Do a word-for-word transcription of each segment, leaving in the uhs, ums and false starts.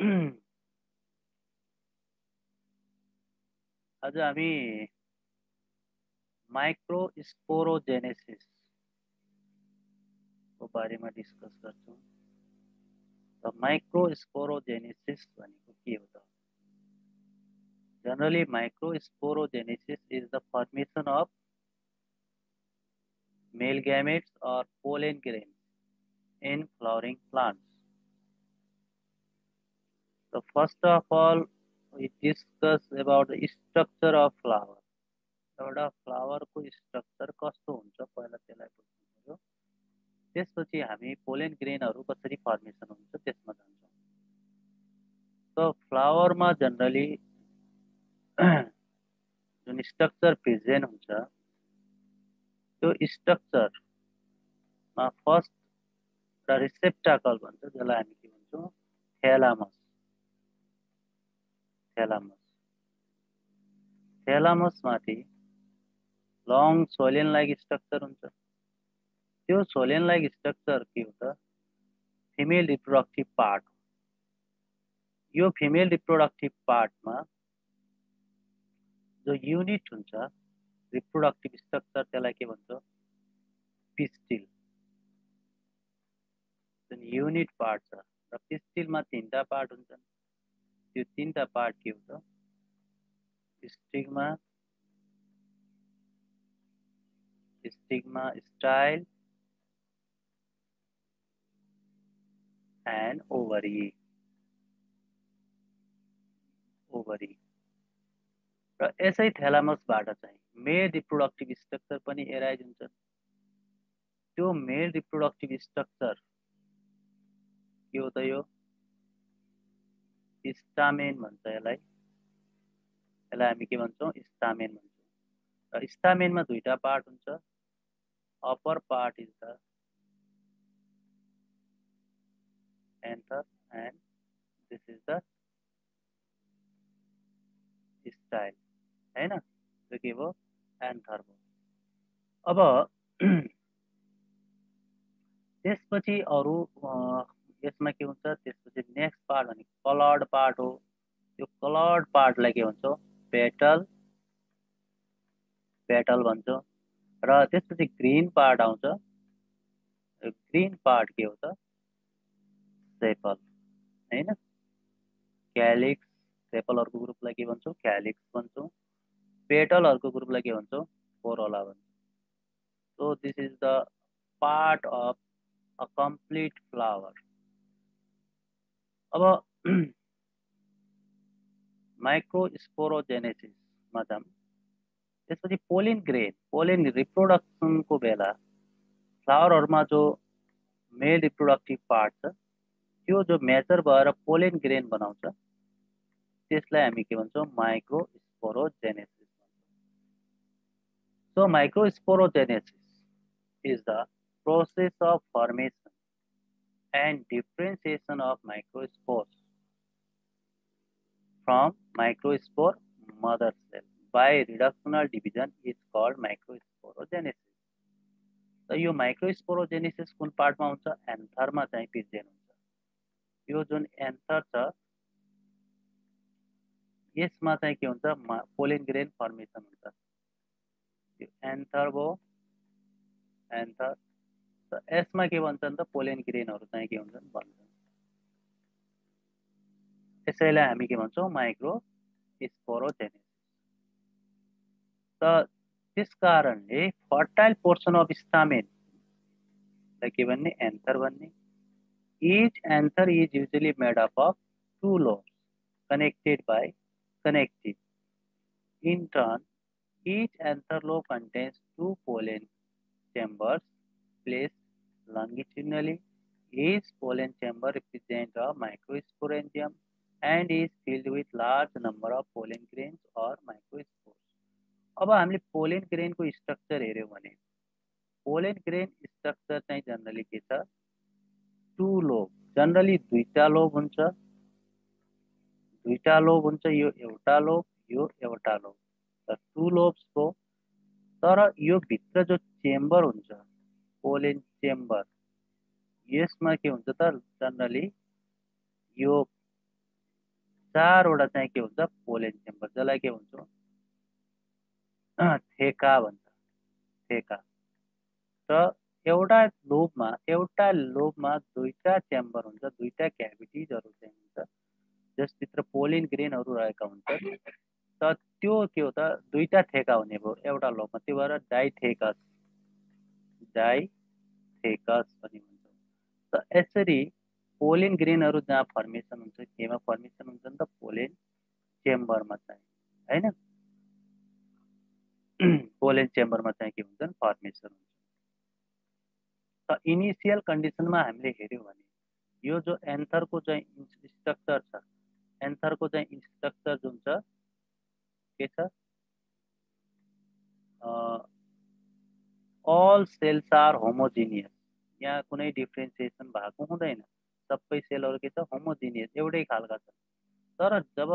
आज हामी माइक्रोस्पोरोजेनेसिस को बारेमा डिस्कस गर्छौं। र माइक्रोस्पोरोजेनेसिस भनेको के हो त? Generally, microsporogenesis is the formation of male gametes or pollen grains in flowering plants. So first of all, we discuss about the structure of flower. एउटा फ्लावर को स्ट्रक्चर कस्तो हुन्छ पहिला त्यसलाई बुझ्नु पर्यो। त्यसपछि हामी पोलेन ग्रेनहरु कसरी फर्मेसन हुन्छ त्यसमा जान्छौं। So फ्लावर मा जनरली जुन स्ट्रक्चर प्रेजेन्ट हुन्छ त्यो स्ट्रक्चर मा फर्स्ट द रिसेप्टाकल भन्छ जसलाई हामी के भन्छौं थैलामस। थैलामस थैलामस माथि लङ सोलेन लाइक स्ट्रक्चर हुन्छ। त्यो सोलेन लाइक स्ट्रक्चर के हो त? फिमेल रिप्रोडक्टिभ पार्ट हो। यो फिमेल रिप्रोडक्टिभ पार्टमा जो युनिट हुन्छ रिप्रोडक्टिभ स्ट्रक्चर त्यसलाई के भन्छ? पिस्टिल। जुन युनिट पार्ट छ र पिस्टिलमा तीनटा पार्ट हुन्छन्। त्यो तीनटा पार्ट के हो त? Stigma, stigma, style and ovary. Ovary र यसै थैलामसबाट चाहिँ मेल रिप्रोडक्टिभ स्ट्रक्चर पनि एराइज हुन्छ। त्यो मेल रिप्रोडक्टिभ स्ट्रक्चर के हो त? यो स्टामेन भन्छ यसलाई। यसलाई हामी के भन्छौं? स्टामेन भन्छौं। र स्टामेनमा दुईटा पार्ट हुन्छ। Upper part is the anther and this is the style, हैन? त्यो के भयो? एन्थर भयो। अब त्यसपछि अरु यसमा के हुन्छ? त्यसपछि नेक्स्ट पार्ट भनेको कलर्ड पार्ट हो। यो कलर्ड पार्टलाई के भन्छौं? पेटल पेटल भन्छौं। र त्यसपछि ग्रीन पार्ट आउँछ। ग्रीन पार्ट के हो त? सेपल, हैन? क्यालिक्स। सेपलहरुको ग्रुपलाई के भन्छौं? क्यालिक्स भन्छौं। पेटलहरुको ग्रुपलाई के भन्छौं? कोरोला भन्छौं। So this is the part of a complete flower. अब माइक्रोस्पोरोजेनेसिस मा जाम। त्यसपछि पोलिन ग्रेन, पोलिन रिप्रोडक्सन को बेला फ्लावरहरुमा जो मेल रिप्रोडक्टिभ पार्ट छ त्यो जो मेजर भएर पोलिन ग्रेन बनाउँछ त्यसलाई हामी के भन्छौं? माइक्रोस्पोरोजेनेसिस भन्छौं। So microsporogenesis is the process of formation and differentiation of microspores from microspore mother cell by reductional division is called microsporogenesis. त यो माइक्रोस्पोरोजेनेसिस कुन पार्टमा हुन्छ? एन्थरमा चाहिँ प्रेजेन्ट हुन्छ। यो जुन एन्थर छ यसमा चाहिँ के हुन्छ? पोलिन ग्रेन फर्मेसन हुन्छ। यो एन्थर भयो, एन्थर। त यसमा के भन्छन् त? पोलिन ग्रेनहरु चाहिँ के हुन्छन्? बन्छन्। यसैलाई हामी के भन्छौं? माइक्रोस्पोरोजेनेसिस। त त्यसकारणले फर्टाइल पोर्सन अफ स्टामेन लाई के भन्ने? एन्थर भन्ने। Each anther is usually made up of two lobes connected by connective. In turn, each anther lobe contains two pollen chambers placed longitudinally. Each pollen chamber represents a microsporangium and is filled with large number of pollen grains or microspores. अब हामीले pollen grain को structure हेर्यौं भने pollen grain structure चाहिँ generally के छ? Two lobe. Generally दुईटा lobe हुन्छ। दुईटा लोब हुन्छ। यो एउटा लोब, यो एउटा लोब। त टू लोब्स को तर यो भित्र जो चेम्बर हुन्छ पोलिन चेम्बर यसमा के हुन्छ त? जनरली यो चारवटा चाहिँ के हुन्छ पोलेन चेम्बर, जसलाई के भन्छौँ थेका भन्छ, थेका। र एउटा लोबमा एउटा लोबमा दुईटा चेम्बर हुन्छ, दुईटा क्याभिटिजहरू चाहिँ हुन्छ जसभित्र पोलिन ग्रेनहरू रहेका हुन्छन्। त त्यो के हो त दुईटा थेका हुने भयो एउटा लोबमा, त्यो भएर डाइथेकस डाइथेकस पनि भन्छौँ। त यसरी पोलिन ग्रेनहरू जहाँ फर्मेसन हुन्छ, केमा फर्मेसन हुन्छ नि त पोलेन चेम्बरमा चाहिँ, होइन? पोलेन चेम्बरमा चाहिँ के हुन्छन् फर्मेसन हुन्छ। त इनिसियल कन्डिसनमा हामीले हेऱ्यौँ भने यो जो एन्थरको चाहिँ स्ट्रक्चर छ, एन्थरको चाहिँ स्ट्रक्चर जुन छ के छ, अल सेल्स आर होमोजिनियस, यहाँ कुनै डिफ्रेन्सिएसन भएको हुँदैन, सबै सेलहरू के छ होमोजिनियस, एउटै खालका छन्। तर जब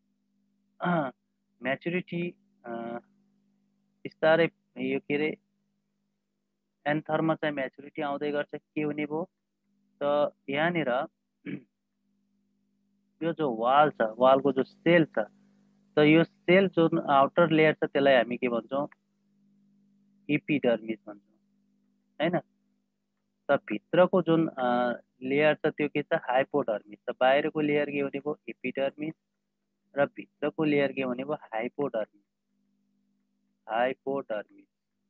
म्याचुरिटी बिस्तारै यो के अरे एन्थरमा चाहिँ म्याचुरिटी आउँदै गर्छ, के हुने भयो त यहाँनिर यो जो वाल छ, वालको जो सेल छ, त यो सेल जुन आउटर लेयर छ त्यसलाई हामी के भन्छौँ इपिडर्मिस भन्छौँ, होइन? त भित्रको जुन लेयर छ त्यो के छ हाइपोडर्मिस। त बाहिरको लेयर के हुने भयो इपिडर्मिस र भित्रको लेयर के हुने भयो हाइपोडर्मिस, हाइपोडर्मिस।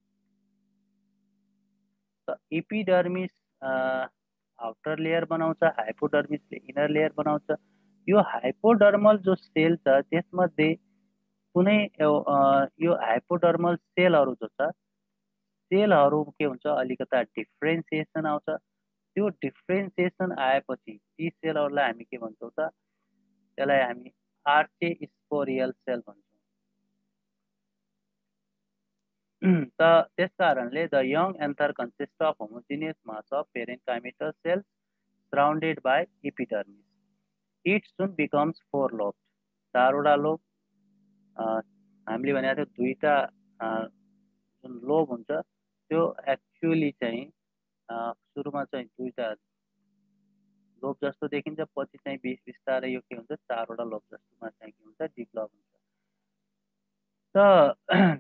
त इपिडर्मिस आउटर लेयर बनाउँछ, हाइपोडर्मिसले इनर लेयर बनाउँछ। यो हाइपोडर्मल जो सेल छ त्यसमध्ये कुनै यो हाइपोडर्मल सेलहरू जो छ, सेलहरू के हुन्छ अलिकता डिफ्रेन्सिएसन आउँछ। त्यो डिफ्रेन्सिएसन आएपछि ती सेलहरूलाई हामी के भन्छौँ त त्यसलाई हामी आर्चेस्पोरियल सेल भन्छौँ। त त्यस कारणले the young anther consist of homogeneous mass of parenchymatal cells surrounded by epidermis. It soon becomes four lobe, चारवटा लोब। हामीले भनेको थियो दुईटा जुन लोब हुन्छ त्यो एक्चुअली चाहिँ सुरुमा चाहिँ दुईटा लोब जस्तो देखिन्छ, पछि चाहिँ बिस बिस्तारै यो के हुन्छ चारवटा लोब जस्तोमा चाहिँ के हुन्छ डेभलप हुन्छ। त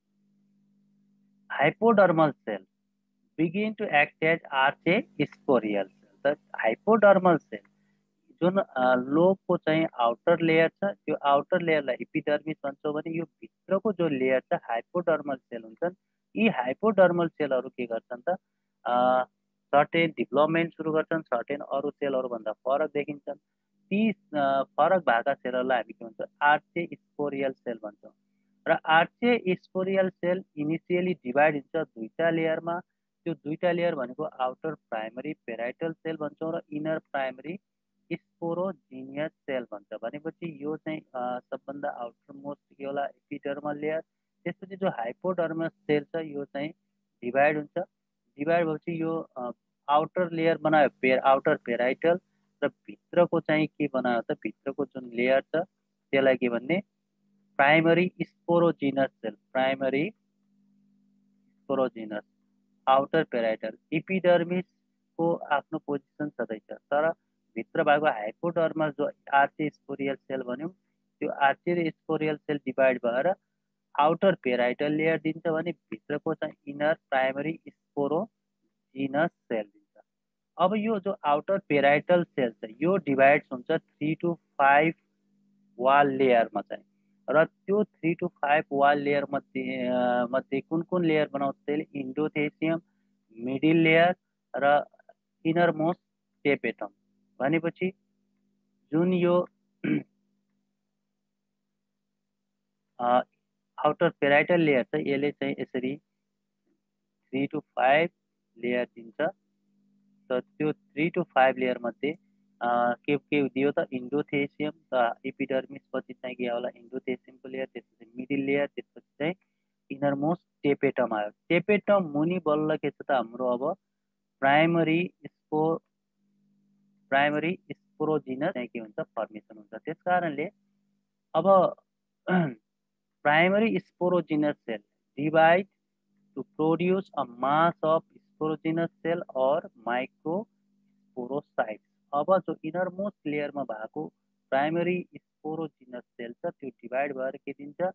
hypodermal cell begin to act as archesporial cell. त हाइपोडर्मल सेल जुन लोबको चाहिँ आउटर लेयर छ, त्यो आउटर लेयरलाई इपिडर्मिस भन्छौँ भने यो भित्रको जो लेयर छ हाइपोडर्मल सेल हुन्छन्। यी हाइपोडर्मल सेलहरू के गर्छन् त सर्टेन डेभलपमेन्ट सुरु गर्छन्, सर्टेन अरू सेलहरूभन्दा फरक देखिन्छन्। ती फरक भएका सेलहरूलाई हामी के भन्छौँ आर्चेस्पोरियल सेल भन्छौँ। र आर्चेस्पोरियल सेल इनिसियली डिभाइड हुन्छ दुईटा लेयरमा। त्यो दुईटा लेयर भनेको आउटर प्राइमरी पेराइटल सेल भन्छौँ र इनर प्राइमरी स्पोरोजिनियस सेल भन्छ। भनेपछि यो चाहिँ सबभन्दा आउटर मोस्ट के होला एपिडर्मल लेयर। त्यसपछि जो हाइपोडर्मल सेल छ यो चाहिँ डिभाइड हुन्छ, डिभाइड भएपछि यो आउटर लेयर बनायो पेर आउटर पेराइटल, र भित्रको चाहिँ के बनायो त भित्रको जुन लेयर छ त्यसलाई के भन्ने primary sporogenous cell, primary sporogenous outer parietal. इपिडर्मिसको आफ्नो पोजिसन छँदैछ, तर भित्र भएको हाइपोडर्मल जो आर्चेस्पोरियल सेल भन्यौँ त्यो आर्चेस्पोरियल सेल डिभाइड भएर आउटर पेराइटल लेयर दिन्छ भने भित्रको चाहिँ इनर प्राइमरी स्पोरोजिनस सेल दिन्छ। अब यो जो आउटर पेराइटल सेल छ यो डिभाइड्स हुन्छ थ्री टू फाइभ वाल लेयरमा चाहिँ, र त्यो three to five wall layer मध्ये मध्ये कुन कुन लेयर बनाउँछ त्यसले इन्डोथेसियम, मिडिल लेयर र इनर मोस्ट टेपेटम। भनेपछि जुन यो आउटर पेराइटल लेयर छ यसले चाहिँ यसरी थ्री टू फाइभ लेयर दिन्छ। त त्यो थ्री टू फाइभ लेयर मध्ये के के दियो त इन्डोथेसियम, त इपिडर्मिस पछि चाहिँ के होला इन्डोथेसियमको लेयर, त्यसपछि मिडिल लेयर, त्यसपछि चाहिँ इनर मोस्ट टेपेटम आयो। टेपेटम मुनि बल्ल के छ त हाम्रो अब प्राइमरी स्पो प्राइमरी स्पोरोजिनस चाहिँ के हुन्छ फर्मेसन हुन्छ। त्यस कारणले अब primary sporogenous cell divide to produce a mass of sporogenous cell or microsporocytes. अब जो इनर मोस्ट लेयरमा भएको प्राइमरी स्पोरोजिनस सेल छ त्यो डिभाइड भएर के दिन्छ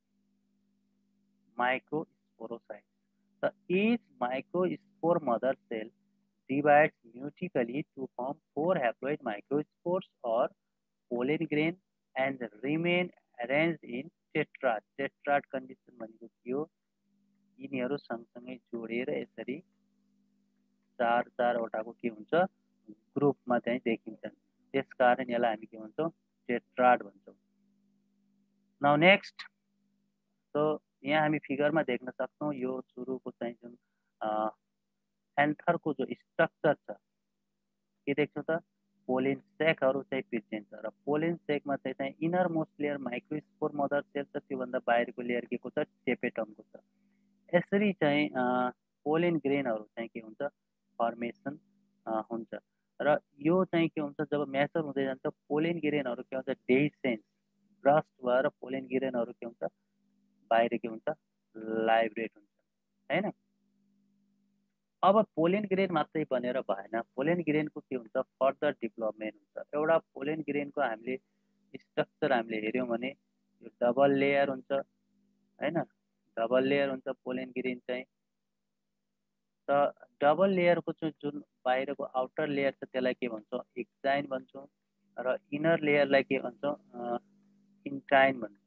microsporocyte. The each microspore mother cell divides mutually to form four haploid microspores or pollen grain and remain arranged in tetrad. Tetrad condition भनेको के हो यिनीहरू सँगसँगै जोडेर यसरी चार चारवटाको के हुन्छ ग्रुपमा चाहिँ देखिन्छन् त्यसकारण यसलाई हामी के भन्छौँ टेट्राड भन्छौँ. नाउ नेक्स्ट सो यहाँ हामी फिगरमा देख्न सक्छौँ यो सुरुको चाहिँ जुन एन्थरको जो स्ट्रक्चर छ के देख्छौँ त पोलिन सेकहरू चाहिँ प्रेजेन्ट छ र पोलिन सेकमा चाहिँ चाहिँ inner most layer microspore mother cell छ त्योभन्दा बाहिरको लेयर के को छ टेपेटमको छ. यसरी चाहिँ पोलिन ग्रेनहरू चाहिँ के हुन्छ फर्मेसन हुन्छ र यो चाहिँ के हुन्छ जब म्याचर हुँदै जान्छ पोलिन ग्रेनहरू के हुन्छ डेसेन्स ब्रस्ट भएर पोलिन ग्रेनहरू के हुन्छ बाहिर के हुन्छ लाइब्रेट हुन्छ हैन. अब पोलिन ग्रेन मात्रै बनेर भएन पोलिन ग्रेनको के हुन्छ फर्दर डेभलपमेन्ट हुन्छ. एउटा पोलिन ग्रेनको हामीले स्ट्रक्चर हामीले हेऱ्यौँ भने यो डबल लेयर हुन्छ हैन डबल लेयर हुन्छ पोलिन ग्रेन चाहिँ. त डबल लेयरको चाहिँ जुन बाहिरको आउटर लेयर छ त्यसलाई के भन्छौँ एक्जाइन भन्छौँ र इनर लेयरलाई के भन्छौँ इन्टाइन भन्छौँ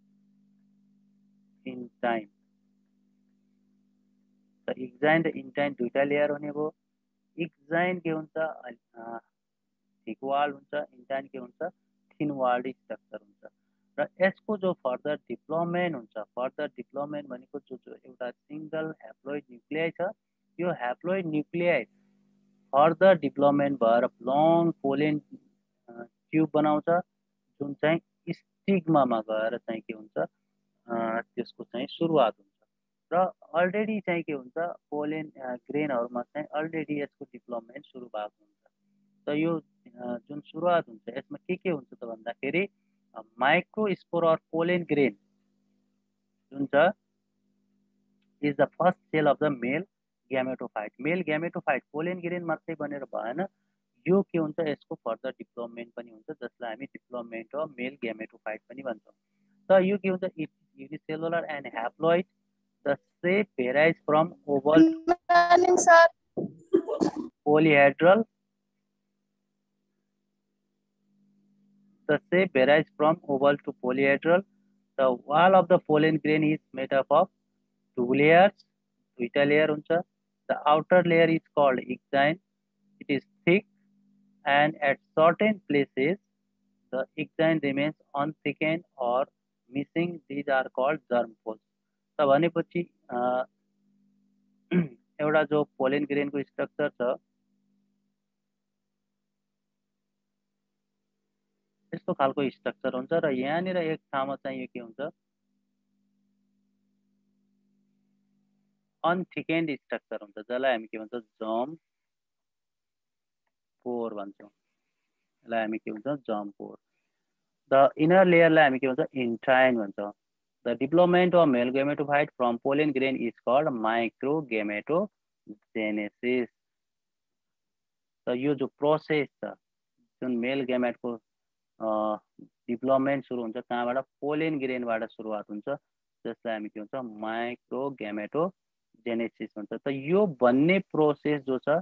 इन्टाइन. त एक्जाइन र इन्टाइन दुईटा लेयर हुने भयो. एक्जाइन के हुन्छ थिक वाल हुन्छ इन्टाइन के हुन्छ थिन वाल्ड स्ट्रक्चर हुन्छ र यसको जो फर्दर डेभलपमेन्ट हुन्छ फर्दर डेभलपमेन्ट भनेको जो जो एउटा सिङ्गल ह्याप्लोइड न्युक्लियाई छ यो ह्याप्लोइड न्युक्लियाई फर्दर डेभलपमेन्ट भएर लङ पोलिन ट्युब बनाउँछ जुन चाहिँ स्टिग्मामा गएर चाहिँ के हुन्छ त्यसको चाहिँ सुरुवात हुन्छ र अलरेडी चाहिँ के हुन्छ पोलिन ग्रेनहरूमा चाहिँ अलरेडी यसको डेभलपमेन्ट सुरु भएको हुन्छ. त यो जुन सुरुवात हुन्छ यसमा के के हुन्छ त भन्दाखेरि माइक्रोस्पोर अर पोलिन ग्रेन जुन छ is the first cell of the male gametophyte. Male gametophyte pollen grain मात्रै बनेर भएन यो के हुन्छ यसको फर्दर डेभलपमेन्ट पनि हुन्छ जसलाई हामी डेभलपमेन्ट अफ मेल ग्यामेटोफाइट पनि भन्छौँ. त यो के हुन्छ unicellular and haploid. The shape varies from oval to polyhedral. The shape varies from oval to polyhedral. The wall of the pollen grain is made up of two layers. Duita layer huncha. The outer layer is called exine. It is thick, and at certain places, the exine remains unthickened or missing. These are called germ folds. त भनेपछि एउटा जो pollen ग्रेनको structure छ यस्तो खालको structure हुन्छ र यहाँनिर एक ठाउँमा चाहिँ यो के हुन्छ अनथिकेन्ड स्ट्रक्चर हुन्छ जसलाई हामी के भन्छौँ जम पोर भन्छौँ. यसलाई हामी के भन्छौँ जम पोर. द इनर लेयरलाई हामी के भन्छौँ इन्टाइन भन्छौँ. The development of male gametophyte from pollen grain is called microgametogenesis. तो यो जो प्रोसेस छ जुन मेल ग्यामेटको डेभलपमेन्ट सुरु हुन्छ कहाँबाट पोलिन ग्रेनबाट सुरुवात हुन्छ जसलाई हामी के भन्छौँ माइक्रोग्यामेटोजेनेसिस भन्छ. त यो भन्ने प्रोसेस जो छ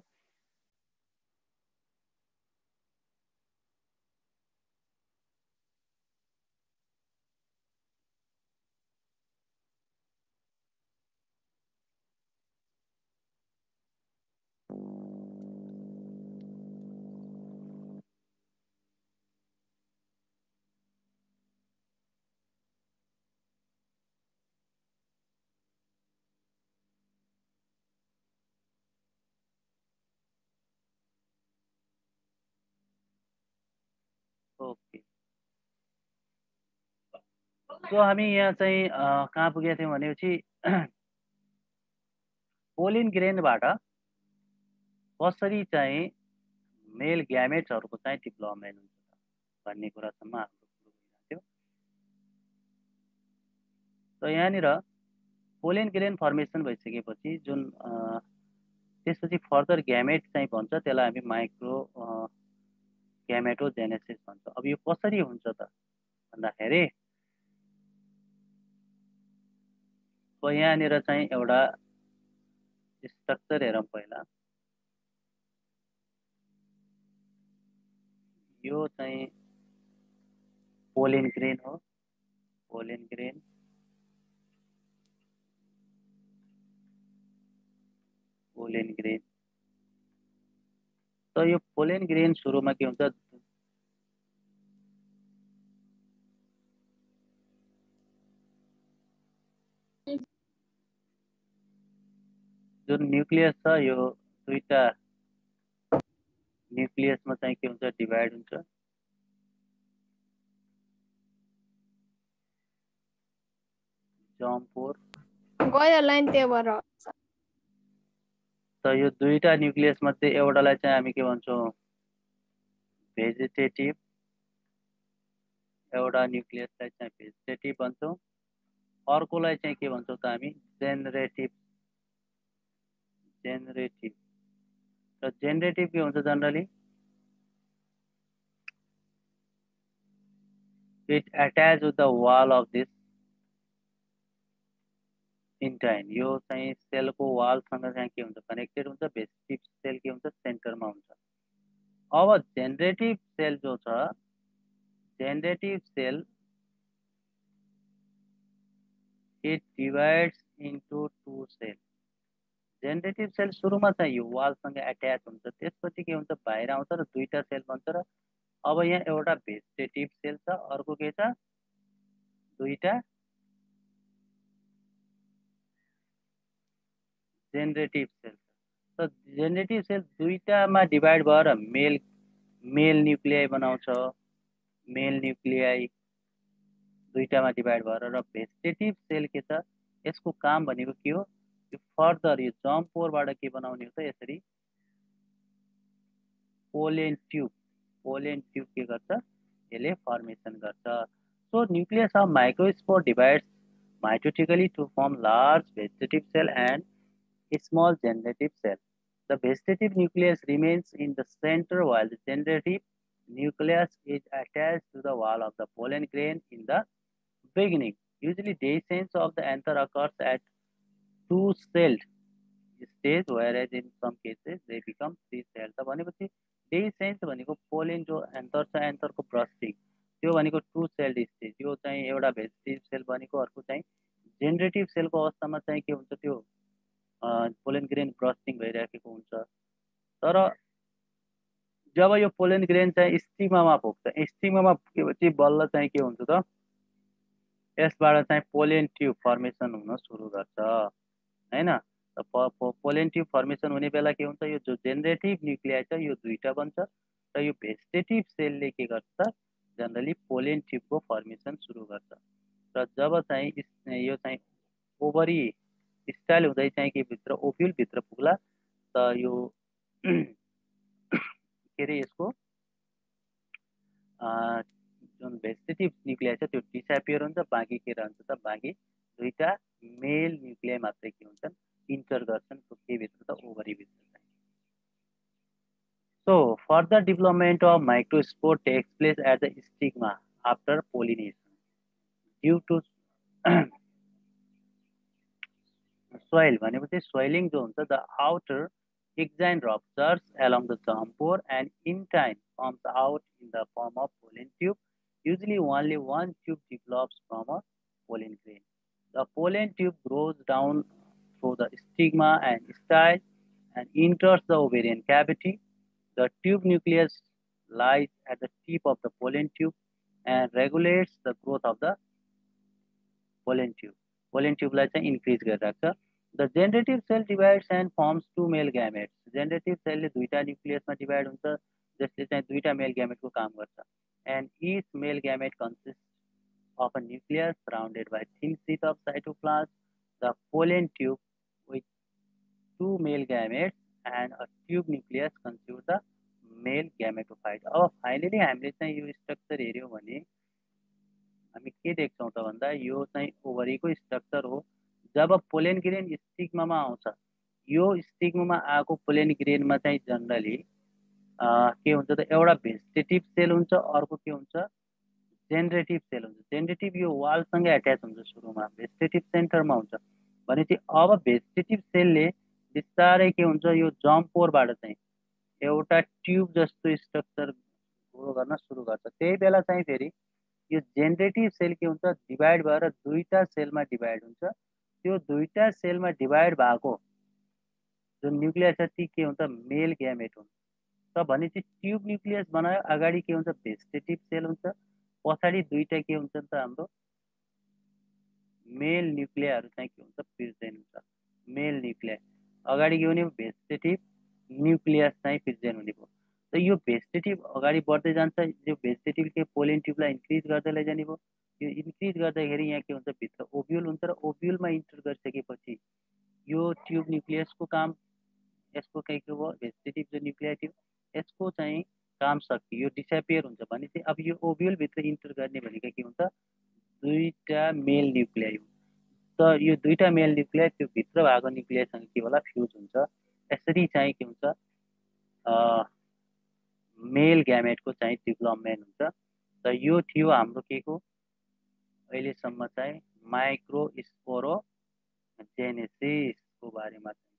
ओके. सो हामी यहाँ चाहिँ कहाँ पुगेका थियौँ भनेपछि पोलिन ग्रेनबाट कसरी चाहिँ मेल ग्यामेट्सहरूको चाहिँ डेभलपमेन्ट हुन्छ भन्ने कुरासम्म हाम्रो सुरु भइरहेको थियो. त यहाँनिर पोलिन ग्रेन फर्मेसन भइसकेपछि जुन त्यसपछि फर्दर ग्यामेट चाहिँ भन्छ त्यसलाई हामी माइक्रो ग्यामेटोजेनेसिस भन्छ. अब यो कसरी हुन्छ त भन्दाखेरि सो यहाँनिर चाहिँ एउटा स्ट्रक्चर हेरौँ पहिला। यो चाहिँ पोलिन ग्रेन हो, पोलिन ग्रेन। पोलिन ग्रेन त यो पोलिन ग्रेन सुरुमा के हुन्छ, जुन न्यूक्लियस छ यो दुईटा न्यूक्लियसमा चाहिँ के हुन्छ, डिभाइड हुन्छ। जम्पोर गयो लाइन त्यही भएर त यो दुईटा न्यूक्लियस मध्ये एउटालाई चाहिँ हामी के भन्छौँ, भेजिटेटिभ, एउटा न्यूक्लियसलाई चाहिँ भेजिटेटिभ भन्छौँ, अर्कोलाई चाहिँ के भन्छौँ त हामी, जेनरेटिभ। जेनरेटिभ र जेनरेटिभ के हुन्छ generally, it attach with the wall of this intine. यो चाहिँ सेलको वालसँग चाहिँ के हुन्छ, कनेक्टेड हुन्छ। भेजिटेटिभ सेल के हुन्छ, सेन्टरमा हुन्छ। अब जेनरेटिभ सेल जो छ, generative cell it divides into two cell. Generative cell सुरुमा चाहिँ यो वालसँग एट्याच हुन्छ, त्यसपछि के हुन्छ, बाहिर आउँछ र दुईटा सेल बन्छ। र अब यहाँ एउटा भेजिटेटिभ सेल छ, अर्को के छ, दुईटा जेनरेटिभ सेल। त जेनरेटिभ सेल दुईटामा डिभाइड भएर मेल मेल न्युक्लियाई बनाउँछ। मेल न्युक्लियाई दुईटामा डिभाइड भएर। र भेजिटेटिभ सेल के छ, यसको काम भनेको के हो, यो फर्दर यो जम्पोरबाट के बनाउने हो त, यसरी पोलेन ट्युब, पोलेन ट्युब के गर्छ, यसले फर्मेसन गर्छ। So nucleus of microspore divides mitotically to form large vegetative cell and a small generative cell. The vegetative nucleus remains in the center while the generative nucleus is attached to the wall of the pollen grain in the beginning. Usually dehiscence of the anther occurs at two-celled stage, whereas in some cases they become three-celled. त भनेपछि dehiscence भनेको pollen जो anther छ, anther को bursting, त्यो भनेको two celled stage. यो चाहिँ एउटा भेजिटेटिभ सेल बनेको, अर्को चाहिँ जेनरेटिभ सेलको अवस्थामा चाहिँ के हुन्छ, त्यो पोलेन ग्रेन ब्रस्टिङ भइराखेको हुन्छ। तर जब यो पोलेन ग्रेन चाहिँ स्टिग्मामा पुग्छ, स्टिग्मामा पुगेपछि बल्ल चाहिँ के हुन्छ त, यसबाट चाहिँ पोलेन ट्युब फर्मेसन हुन सुरु गर्छ, हैन। पोलेन ट्युब फर्मेसन हुने बेला के हुन्छ, यो जो जेनरेटिभ न्युक्लियाई छ यो दुईटा बन्छ, र यो भेजिटेटिभ सेलले के गर्छ, जनरली पोलेन ट्युबको फर्मेसन सुरु गर्छ। र जब चाहिँ यो चाहिँ ओभरी स्टाइल हुँदै चाहिँ के भित्र ओभ्युल भित्र पुग्ला, त यो के अरे यसको जुन भेजिटेटिभ न्युक्लियाई छ त्यो डिसएपियर हुन्छ। बाँकी के रहन्छ त, बाँकी दुईटा मेल न्युक्लियाई मात्रै के हुन्छन्, इन्टर गर्छन् के भित्र त, ओभरी भित्र चाहिँ। So further development of microspore takes place at the stigma after pollination due to soil भनेपछि soiling जो हुन्छ, the outer exine ruptures along the zampore and intine comes out in the form of pollen tube. Usually only one tube develops from a pollen grain. The pollen tube grows down through the stigma and style and enters the ovarian cavity. The tube nucleus lies at the tip of the pollen tube and regulates the growth of the pollen tube. Pollen tube लाई चाहिँ increase गरिराख्छ। The generative cell divides and forms two male gametes. Generative cell ले दुईटा nucleus मा divide हुन्छ, जसले चाहिँ दुईटा male gamete को काम गर्छ। And each male gamete consists of a nucleus surrounded by thin sheet of cytoplasm. The pollen tube with two male gametes and a tube nucleus constitute the male gametophyte. अब finally हामीले चाहिँ यो structure हेर्यौं भने हामी के देख्छौं त भन्दा, यो चाहिँ ओभरीको स्ट्रक्चर हो। जब पोलेन ग्रेन स्टिग्मामा आउँछ, यो स्टिग्मामा आएको पोलेन ग्रेनमा चाहिँ जनरली के हुन्छ त, एउटा भेजिटेटिभ सेल हुन्छ, अर्को के हुन्छ, जेनरेटिभ सेल हुन्छ। जेनरेटिभ यो वालसँगै एट्याच हुन्छ सुरुमा, भेजिटेटिभ सेन्टरमा हुन्छ। भनेपछि अब भेजिटेटिभ सेलले बिस्तारै के हुन्छ, यो जम्पोरबाट चाहिँ एउटा ट्युब जस्तो स्ट्रक्चर ग्रो गर्न सुरु गर्छ। त्यही बेला चाहिँ फेरि यो जेनरेटिभ सेल के हुन्छ, डिभाइड भएर दुईवटा सेलमा डिभाइड हुन्छ। त्यो दुईवटा सेलमा डिभाइड भएको जुन न्युक्लियस छ ती के हुन्छ, मेल ग्यामेट हुन्छ। त भनेपछि ट्युब न्युक्लियस बनायो, अगाडि के हुन्छ, भेजिटेटिभ सेल हुन्छ, पछाडि दुईवटा के हुन्छ नि त हाम्रो मेल न्युक्लियाहरू चाहिँ के हुन्छ, प्रेजेन्ट हुन्छ। मेल न्युक्लिया अगाडि के हुने, भेजिटेटिभ न्युक्लियस चाहिँ प्रेजेन्ट हुने भयो। त यो भेजिटेटिभ अगाडि बढ्दै जान्छ, यो भेजिटेटिभ के पोलिन ट्युबलाई इन्क्रिज गर्दै लैजाने भयो। यो इन्क्रिज गर्दाखेरि यहाँ के हुन्छ, भित्र ओभ्युल हुन्छ र ओभ्युलमा इन्टर गरिसकेपछि यो ट्युब न्युक्लियसको काम, यसको के के भयो, भेजिटेटिभ जो न्युक्लिया थियो यसको चाहिँ काम सकियो, यो डिसएपियर हुन्छ। भनेपछि अब यो ओभ्युलभित्र इन्टर गर्ने भनेको के हुन्छ, दुईवटा मेल न्युक्लिया। त यो दुईवटा मेल न्युक्लिया त्यो भित्र भएको न्युक्लियासँग के होला, फ्युज हुन्छ। यसरी चाहिँ के हुन्छ, मेल ग्यामेटको चाहिँ डेभलपमेन्ट हुन्छ। त यो थियो हाम्रो के को अहिलेसम्म चाहिँ माइक्रोस्पोरोजेनेसिसको बारेमा।